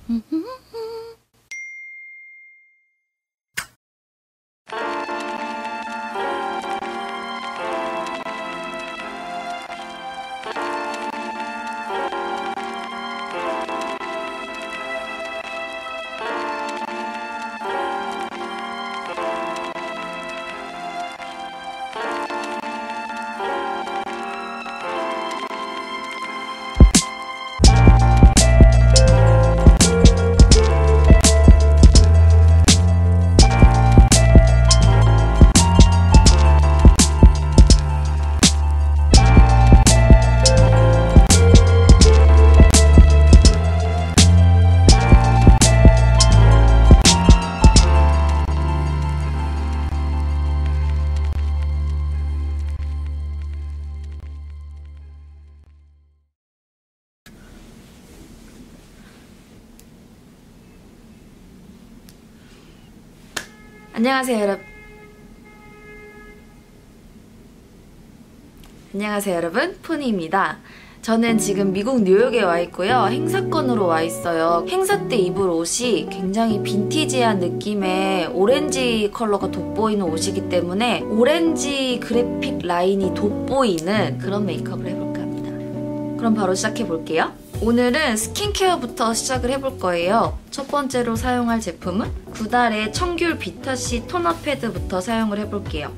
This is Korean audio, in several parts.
안녕하세요 여러분, 포니입니다. 저는 지금 미국 뉴욕에 와 있고요. 행사권으로 와 있어요. 행사 때 입을 옷이 굉장히 빈티지한 느낌의 오렌지 컬러가 돋보이는 옷이기 때문에 오렌지 그래픽 라인이 돋보이는 그런 메이크업을 해볼까 합니다. 그럼 바로 시작해볼게요. 오늘은 스킨케어부터 시작을 해볼 거예요. 첫 번째로 사용할 제품은 구달의 청귤 비타C 토너 패드부터 사용을 해볼게요.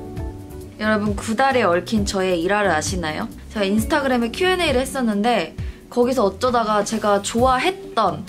여러분, 구달에 얽힌 저의 일화를 아시나요? 제가 인스타그램에 Q&A를 했었는데 거기서 어쩌다가 제가 좋아했던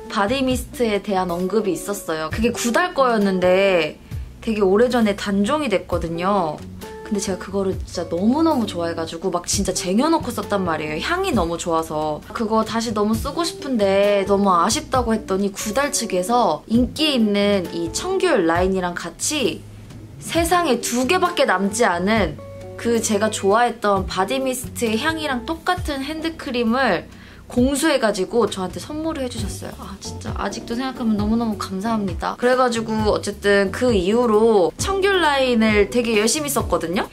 바디미스트에 대한 언급이 있었어요. 그게 구달 거였는데 되게 오래전에 단종이 됐거든요. 근데 제가 그거를 진짜 너무너무 좋아해가지고 막 진짜 쟁여놓고 썼단 말이에요. 향이 너무 좋아서. 그거 다시 너무 쓰고 싶은데 너무 아쉽다고 했더니 구달 측에서 인기 있는 이 청귤 라인이랑 같이 세상에 2개밖에 남지 않은 그 제가 좋아했던 바디미스트의 향이랑 똑같은 핸드크림을 공수해가지고 저한테 선물을 해주셨어요. 아 진짜 아직도 생각하면 너무너무 감사합니다. 그래가지고 어쨌든 그 이후로 청귤 라인을 되게 열심히 썼거든요.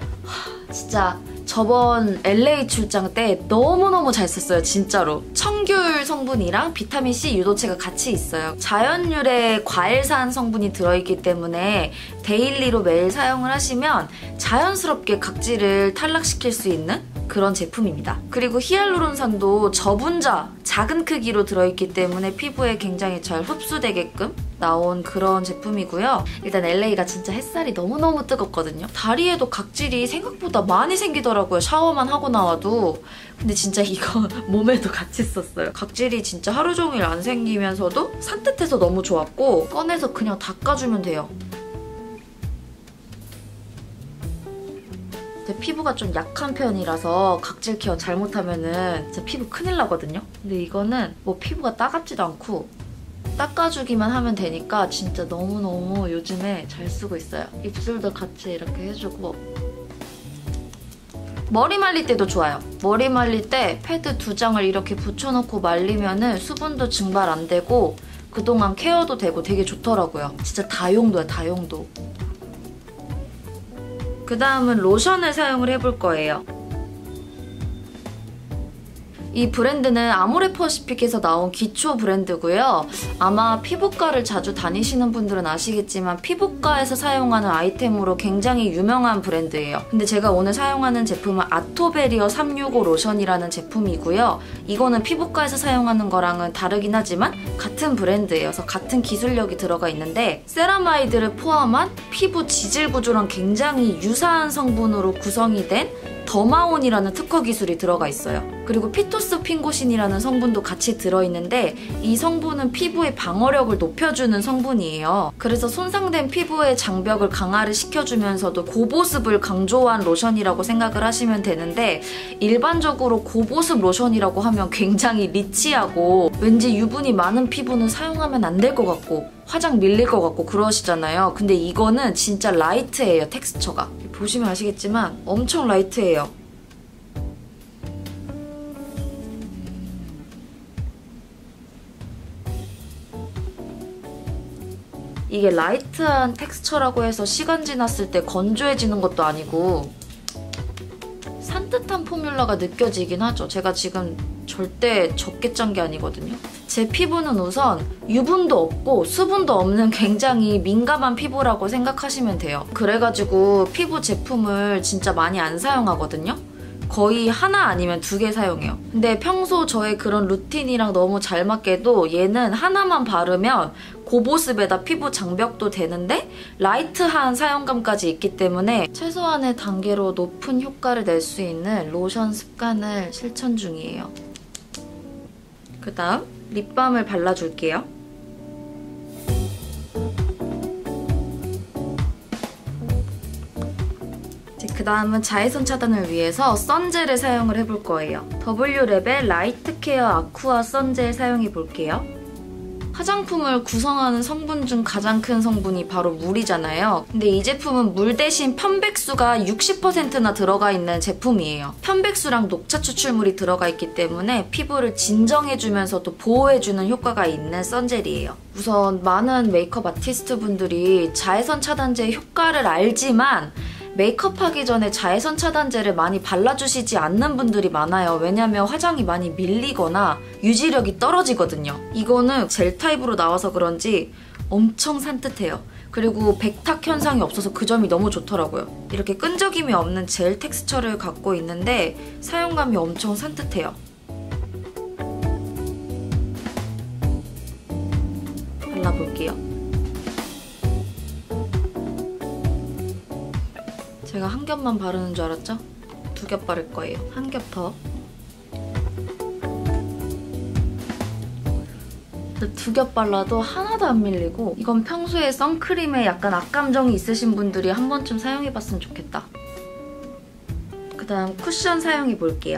진짜 저번 LA 출장 때 너무너무 잘 썼어요. 진짜로. 청귤 성분이랑 비타민C 유도체가 같이 있어요. 자연유래 과일산 성분이 들어있기 때문에 데일리로 매일 사용을 하시면 자연스럽게 각질을 탈락시킬 수 있는 그런 제품입니다. 그리고 히알루론산도 저분자 작은 크기로 들어있기 때문에 피부에 굉장히 잘 흡수되게끔 나온 그런 제품이고요. 일단 LA가 진짜 햇살이 너무너무 뜨겁거든요. 다리에도 각질이 생각보다 많이 생기더라고요. 샤워만 하고 나와도. 근데 진짜 이거 몸에도 같이 썼어요. 각질이 진짜 하루 종일 안 생기면서도 산뜻해서 너무 좋았고 꺼내서 그냥 닦아주면 돼요. 제 피부가 좀 약한 편이라서 각질 케어 잘못하면은 진짜 피부 큰일 나거든요. 근데 이거는 뭐 피부가 따갑지도 않고 닦아주기만 하면 되니까 진짜 너무너무 요즘에 잘 쓰고 있어요. 입술도 같이 이렇게 해주고 머리 말릴 때도 좋아요. 머리 말릴 때 패드 2장을 이렇게 붙여놓고 말리면은 수분도 증발 안 되고 그동안 케어도 되고 되게 좋더라고요. 진짜 다용도야, 다용도. 그 다음은 로션을 사용을 해볼 거예요. 이 브랜드는 아모레퍼시픽에서 나온 기초 브랜드고요. 아마 피부과를 자주 다니시는 분들은 아시겠지만 피부과에서 사용하는 아이템으로 굉장히 유명한 브랜드예요. 근데 제가 오늘 사용하는 제품은 아토베리어 365 로션이라는 제품이고요. 이거는 피부과에서 사용하는 거랑은 다르긴 하지만 같은 브랜드예요. 그래서 같은 기술력이 들어가 있는데 세라마이드를 포함한 피부 지질 구조랑 굉장히 유사한 성분으로 구성이 된 더마온이라는 특허 기술이 들어가 있어요. 그리고 피토스핑고신이라는 성분도 같이 들어있는데 이 성분은 피부의 방어력을 높여주는 성분이에요. 그래서 손상된 피부의 장벽을 강화를 시켜주면서도 고보습을 강조한 로션이라고 생각을 하시면 되는데 일반적으로 고보습 로션이라고 하면 굉장히 리치하고 왠지 유분이 많은 피부는 사용하면 안 될 것 같고 화장 밀릴 것 같고 그러시잖아요. 근데 이거는 진짜 라이트해요, 텍스처가. 보시면 아시겠지만 엄청 라이트해요. 이게 라이트한 텍스처라고 해서 시간 지났을 때 건조해지는 것도 아니고 산뜻한 포뮬러가 느껴지긴 하죠. 제가 지금 절대 적게 짠 게 아니거든요. 제 피부는 우선 유분도 없고 수분도 없는 굉장히 민감한 피부라고 생각하시면 돼요. 그래가지고 피부 제품을 진짜 많이 안 사용하거든요. 거의 하나 아니면 2개 사용해요. 근데 평소 저의 그런 루틴이랑 너무 잘 맞게도 얘는 하나만 바르면 고보습에다 피부 장벽도 되는데 라이트한 사용감까지 있기 때문에 최소한의 단계로 높은 효과를 낼 수 있는 로션 습관을 실천 중이에요. 그 다음 립밤을 발라줄게요. 그 다음은 자외선 차단을 위해서 선젤을 사용을 해볼 거예요. W랩의 라이트 케어 아쿠아 선젤 사용해 볼게요. 화장품을 구성하는 성분 중 가장 큰 성분이 바로 물이잖아요. 근데 이 제품은 물 대신 편백수가 60%나 들어가 있는 제품이에요. 편백수랑 녹차 추출물이 들어가 있기 때문에 피부를 진정해주면서도 보호해주는 효과가 있는 선젤이에요. 우선 많은 메이크업 아티스트 분들이 자외선 차단제의 효과를 알지만 메이크업 하기 전에 자외선 차단제를 많이 발라주시지 않는 분들이 많아요. 왜냐면 화장이 많이 밀리거나 유지력이 떨어지거든요. 이거는 젤 타입으로 나와서 그런지 엄청 산뜻해요. 그리고 백탁 현상이 없어서 그 점이 너무 좋더라고요. 이렇게 끈적임이 없는 젤 텍스처를 갖고 있는데 사용감이 엄청 산뜻해요. 발라볼게요. 제가 한 겹만 바르는 줄 알았죠? 2겹 바를 거예요. 한 겹 더. 2겹 발라도 하나도 안 밀리고 이건 평소에 선크림에 약간 악감정이 있으신 분들이 한 번쯤 사용해봤으면 좋겠다. 그 다음 쿠션 사용해볼게요.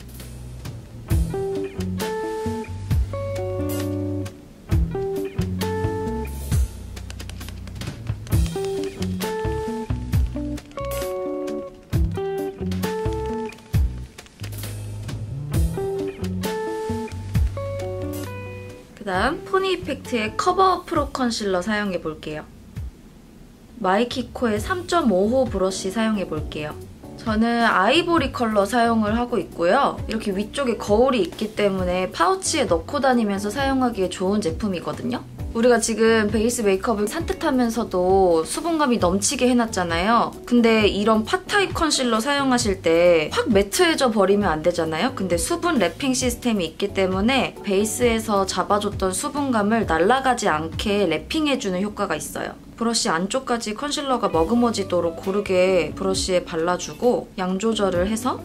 그 다음 포니 이펙트의 커버 프로 컨실러 사용해볼게요. 마이키코의 3.5호 브러쉬 사용해볼게요. 저는 아이보리 컬러 사용을 하고 있고요. 이렇게 위쪽에 거울이 있기 때문에 파우치에 넣고 다니면서 사용하기에 좋은 제품이거든요. 우리가 지금 베이스 메이크업을 산뜻하면서도 수분감이 넘치게 해놨잖아요. 근데 이런 팟 타입 컨실러 사용하실 때 확 매트해져 버리면 안 되잖아요. 근데 수분 랩핑 시스템이 있기 때문에 베이스에서 잡아줬던 수분감을 날아가지 않게 랩핑해주는 효과가 있어요. 브러쉬 안쪽까지 컨실러가 머금어지도록 고르게 브러쉬에 발라주고 양 조절을 해서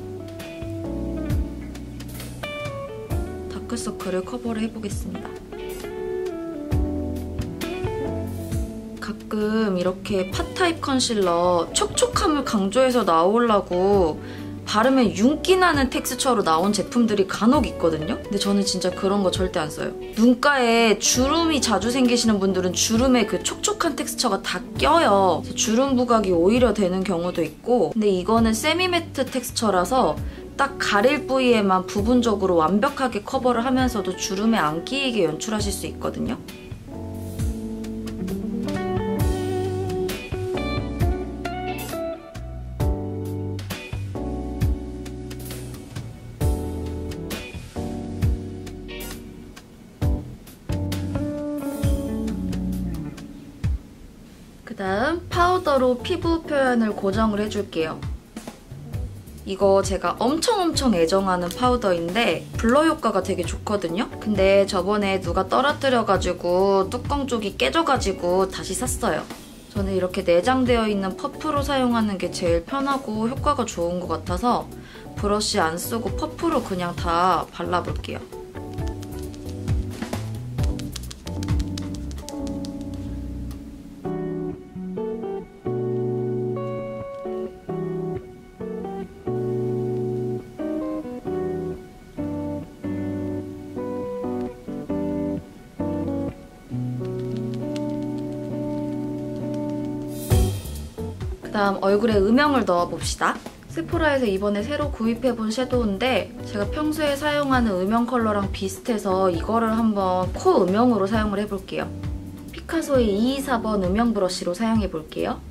다크서클을 커버를 해보겠습니다. 가끔 이렇게 팟 타입 컨실러 촉촉함을 강조해서 나오려고 바르면 윤기 나는 텍스처로 나온 제품들이 간혹 있거든요? 근데 저는 진짜 그런 거 절대 안 써요. 눈가에 주름이 자주 생기시는 분들은 주름에 그 촉촉한 텍스처가 다 껴요. 주름 부각이 오히려 되는 경우도 있고, 근데 이거는 세미매트 텍스처라서 딱 가릴 부위에만 부분적으로 완벽하게 커버를 하면서도 주름에 안 끼이게 연출하실 수 있거든요. 그다음 파우더로 피부 표현을 고정을 해줄게요. 이거 제가 엄청 애정하는 파우더인데 블러 효과가 되게 좋거든요? 근데 저번에 누가 떨어뜨려가지고 뚜껑 쪽이 깨져가지고 다시 샀어요. 저는 이렇게 내장되어 있는 퍼프로 사용하는 게 제일 편하고 효과가 좋은 것 같아서 브러쉬 안 쓰고 퍼프로 그냥 다 발라볼게요. 그다음 얼굴에 음영을 넣어봅시다. 세포라에서 이번에 새로 구입해본 섀도우인데 제가 평소에 사용하는 음영 컬러랑 비슷해서 이거를 한번 코 음영으로 사용을 해볼게요. 피카소의 224번 음영 브러쉬로 사용해볼게요.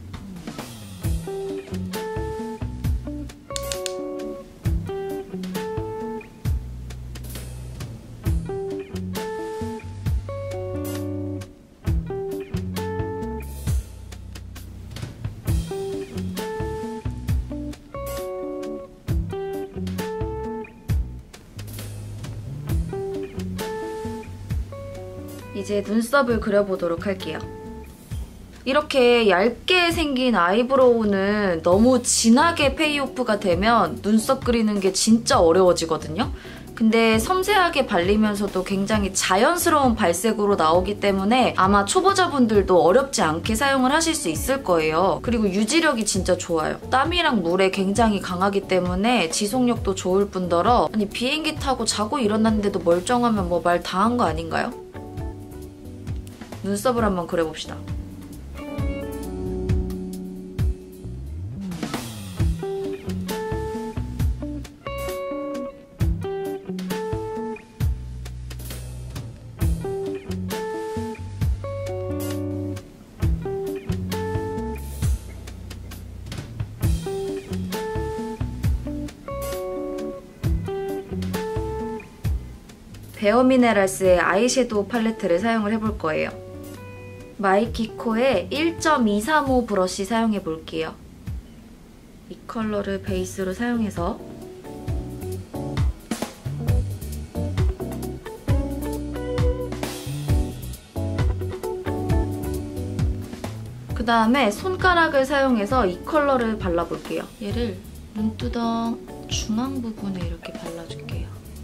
이제 눈썹을 그려보도록 할게요. 이렇게 얇게 생긴 아이브로우는 너무 진하게 페이오프가 되면 눈썹 그리는 게 진짜 어려워지거든요. 근데 섬세하게 발리면서도 굉장히 자연스러운 발색으로 나오기 때문에 아마 초보자분들도 어렵지 않게 사용을 하실 수 있을 거예요. 그리고 유지력이 진짜 좋아요. 땀이랑 물에 굉장히 강하기 때문에 지속력도 좋을 뿐더러 아니 비행기 타고 자고 일어났는데도 멀쩡하면 뭐 말 다 한 거 아닌가요? 눈썹을 한번 그려봅시다. 베어미네랄스의 아이섀도우 팔레트를 사용을 해볼 거예요. 마이키코의 1.235 브러쉬 사용해 볼게요. 이 컬러를 베이스로 사용해서 그 다음에 손가락을 사용해서 이 컬러를 발라볼게요. 얘를 눈두덩 중앙 부분에 이렇게 발라줄게요.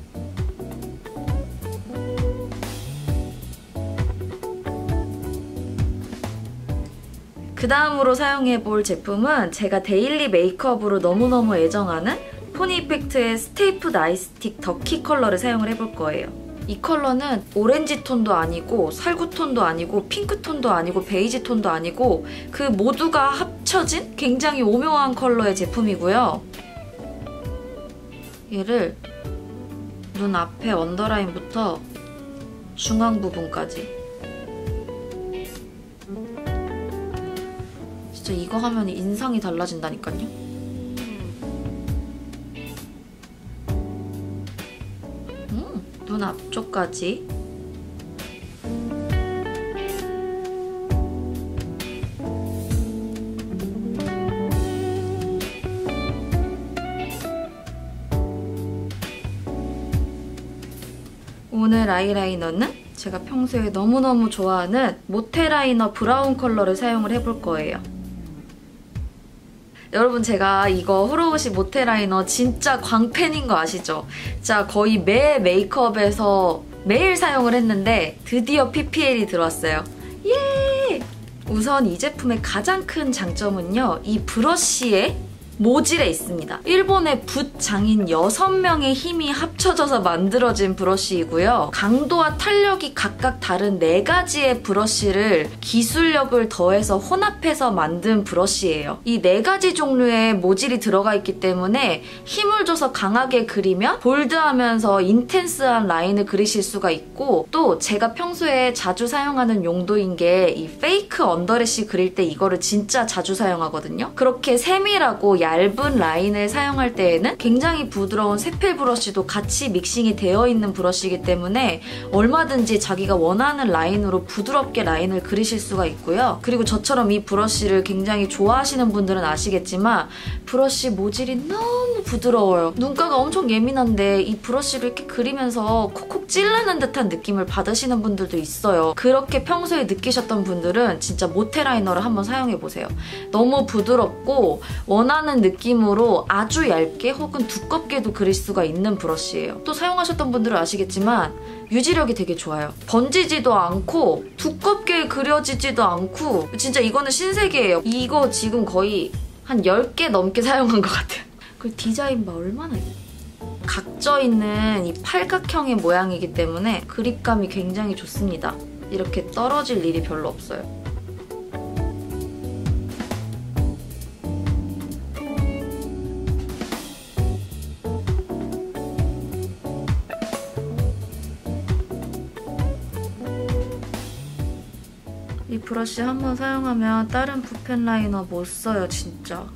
그 다음으로 사용해볼 제품은 제가 데일리 메이크업으로 너무너무 애정하는 포니이펙트의 스테이프 아이스틱 더키 컬러를 사용을 해볼 거예요. 이 컬러는 오렌지 톤도 아니고 살구 톤도 아니고 핑크 톤도 아니고 베이지 톤도 아니고 그 모두가 합쳐진 굉장히 오묘한 컬러의 제품이고요. 얘를 눈 앞에 언더라인부터 중앙 부분까지 진짜 이거 하면 인상이 달라진다니까요. 눈 앞쪽까지. 오늘 아이라이너는 제가 평소에 너무너무 좋아하는 모테라이너 브라운 컬러를 사용을 해볼 거예요. 여러분 제가 이거 후로우시 모테라이너 진짜 광팬인 거 아시죠? 진짜 거의 매 메이크업에서 매일 사용을 했는데 드디어 PPL이 들어왔어요. 예! 우선 이 제품의 가장 큰 장점은요. 이 브러쉬에 모질에 있습니다. 일본의 붓 장인 6명의 힘이 합쳐져서 만들어진 브러쉬이고요. 강도와 탄력이 각각 다른 4가지의 브러쉬를 기술력을 더해서 혼합해서 만든 브러쉬예요. 이 4가지 종류의 모질이 들어가 있기 때문에 힘을 줘서 강하게 그리면 볼드하면서 인텐스한 라인을 그리실 수가 있고 또 제가 평소에 자주 사용하는 용도인 게 이 페이크 언더래쉬 그릴 때 이거를 진짜 자주 사용하거든요. 그렇게 세밀하고 얇은 라인을 사용할 때에는 굉장히 부드러운 세필 브러쉬도 같이 믹싱이 되어 있는 브러쉬이기 때문에 얼마든지 자기가 원하는 라인으로 부드럽게 라인을 그리실 수가 있고요. 그리고 저처럼 이 브러쉬를 굉장히 좋아하시는 분들은 아시겠지만 브러쉬 모질이 너무 부드러워요. 눈가가 엄청 예민한데 이 브러쉬를 이렇게 그리면서 콕콕 찌르는 듯한 느낌을 받으시는 분들도 있어요. 그렇게 평소에 느끼셨던 분들은 진짜 모테라이너를 한번 사용해보세요. 너무 부드럽고 원하는 느낌으로 아주 얇게 혹은 두껍게도 그릴 수가 있는 브러쉬예요. 또 사용하셨던 분들은 아시겠지만 유지력이 되게 좋아요. 번지지도 않고 두껍게 그려지지도 않고 진짜 이거는 신세계예요. 이거 지금 거의 한 10개 넘게 사용한 것 같아요. 그 디자인 봐 얼마나 각져있는 이 팔각형의 모양이기 때문에 그립감이 굉장히 좋습니다. 이렇게 떨어질 일이 별로 없어요. 이 브러쉬 한번 사용하면 다른 붓펜 라이너 못 써요, 진짜.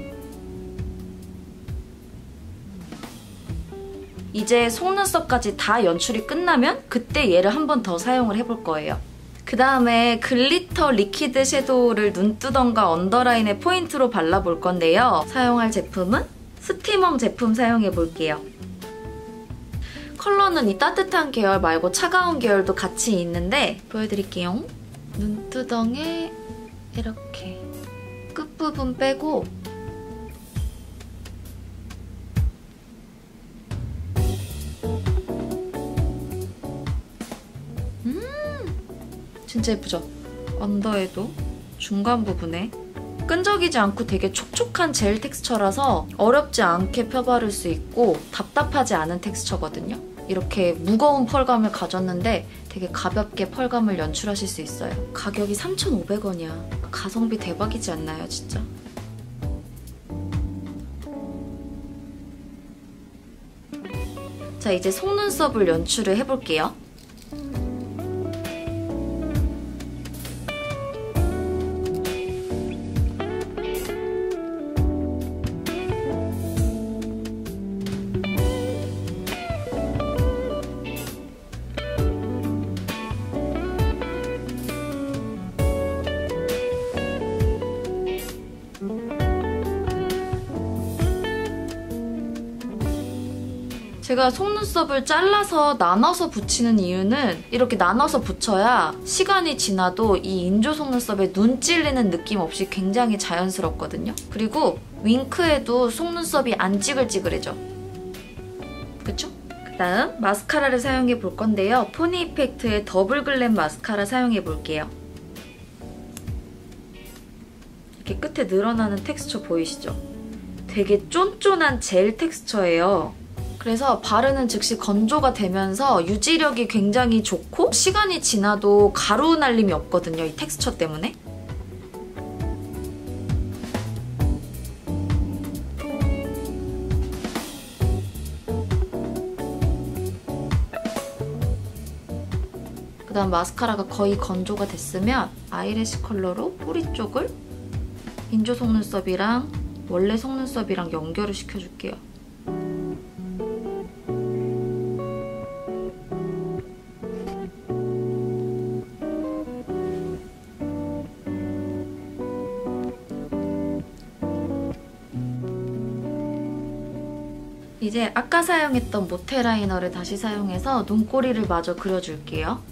이제 속눈썹까지 다 연출이 끝나면 그때 얘를 한 번 더 사용을 해볼 거예요. 그 다음에 글리터 리퀴드 섀도우를 눈두덩과 언더라인의 포인트로 발라볼 건데요. 사용할 제품은 스티멈 제품 사용해볼게요. 컬러는 이 따뜻한 계열 말고 차가운 계열도 같이 있는데 보여드릴게요. 눈두덩에 이렇게 끝부분 빼고 진짜 예쁘죠? 언더에도 중간 부분에 끈적이지 않고 되게 촉촉한 젤 텍스처라서 어렵지 않게 펴바를 수 있고 답답하지 않은 텍스처거든요. 이렇게 무거운 펄감을 가졌는데 되게 가볍게 펄감을 연출하실 수 있어요. 가격이 3,500원이야. 가성비 대박이지 않나요, 진짜? 자, 이제 속눈썹을 연출을 해볼게요. 제가 속눈썹을 잘라서 나눠서 붙이는 이유는 이렇게 나눠서 붙여야 시간이 지나도 이 인조 속눈썹에 눈 찔리는 느낌 없이 굉장히 자연스럽거든요. 그리고 윙크에도 속눈썹이 안 찌글찌글해져. 그쵸? 그다음 마스카라를 사용해 볼 건데요. 포니 이펙트의 더블 글램 마스카라 사용해 볼게요. 이렇게 끝에 늘어나는 텍스처 보이시죠? 되게 쫀쫀한 젤 텍스처예요. 그래서 바르는 즉시 건조가 되면서 유지력이 굉장히 좋고 시간이 지나도 가루 날림이 없거든요, 이 텍스처 때문에. 그다음 마스카라가 거의 건조가 됐으면 아이래쉬 컬러로 뿌리 쪽을 인조 속눈썹이랑 원래 속눈썹이랑 연결을 시켜줄게요. 이제 아까 사용했던 모테 라이너를 다시 사용해서 눈꼬리를 마저 그려줄게요.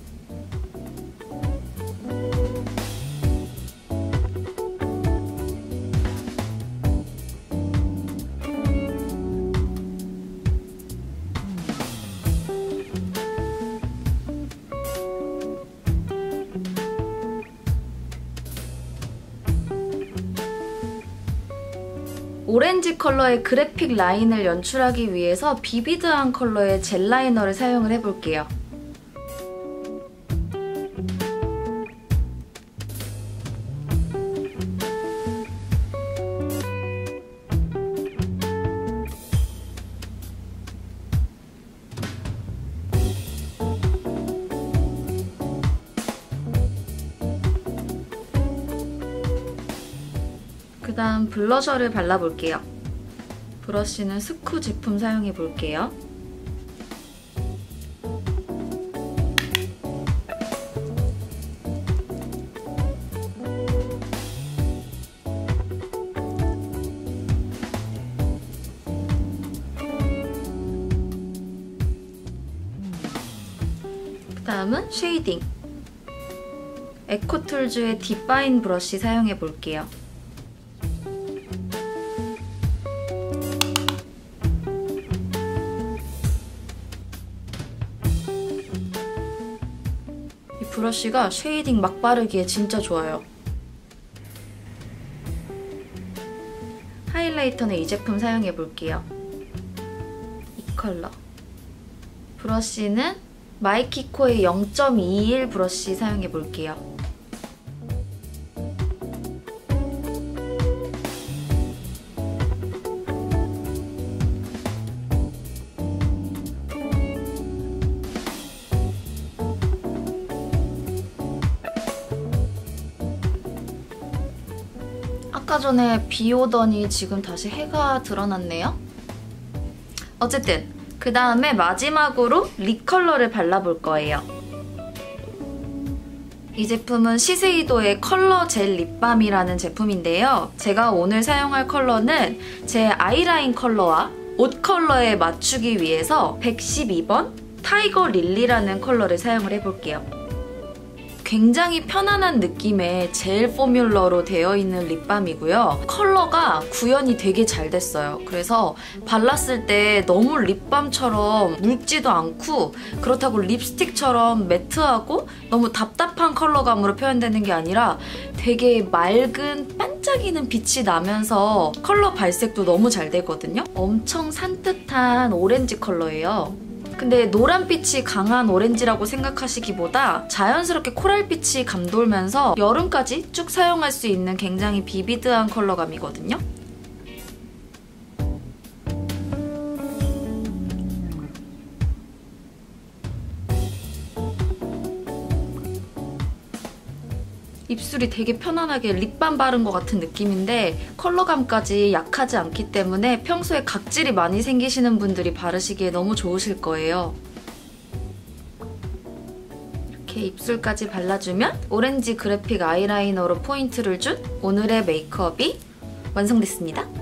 오렌지 컬러의 그래픽 라인을 연출하기 위해서 비비드한 컬러의 젤 라이너를 사용을 해볼게요. 그다음 블러셔를 발라볼게요. 브러쉬는 스쿠 제품 사용해볼게요. 그다음은 쉐이딩. 에코툴즈의 딥파인 브러쉬 사용해볼게요. 브러쉬가 쉐이딩 막 바르기에 진짜 좋아요. 하이라이터는 이 제품 사용해볼게요. 이 컬러. 브러쉬는 마이키코의 0.21 브러쉬 사용해볼게요. 아까 전에 비 오더니 지금 다시 해가 드러났네요. 어쨌든 그 다음에 마지막으로 립 컬러를 발라볼 거예요. 이 제품은 시세이도의 컬러 젤 립밤이라는 제품인데요. 제가 오늘 사용할 컬러는 제 아이라인 컬러와 옷 컬러에 맞추기 위해서 112번 타이거 릴리라는 컬러를 사용을 해볼게요. 굉장히 편안한 느낌의 젤 포뮬러로 되어 있는 립밤이고요. 컬러가 구현이 되게 잘 됐어요. 그래서 발랐을 때 너무 립밤처럼 묽지도 않고 그렇다고 립스틱처럼 매트하고 너무 답답한 컬러감으로 표현되는 게 아니라 되게 맑은 반짝이는 빛이 나면서 컬러 발색도 너무 잘 되거든요. 엄청 산뜻한 오렌지 컬러예요. 근데 노란빛이 강한 오렌지라고 생각하시기보다 자연스럽게 코랄빛이 감돌면서 여름까지 쭉 사용할 수 있는 굉장히 비비드한 컬러감이거든요. 입술이 되게 편안하게 립밤 바른 것 같은 느낌인데 컬러감까지 약하지 않기 때문에 평소에 각질이 많이 생기시는 분들이 바르시기에 너무 좋으실 거예요. 이렇게 입술까지 발라주면 오렌지 그래픽 아이라이너로 포인트를 준 오늘의 메이크업이 완성됐습니다.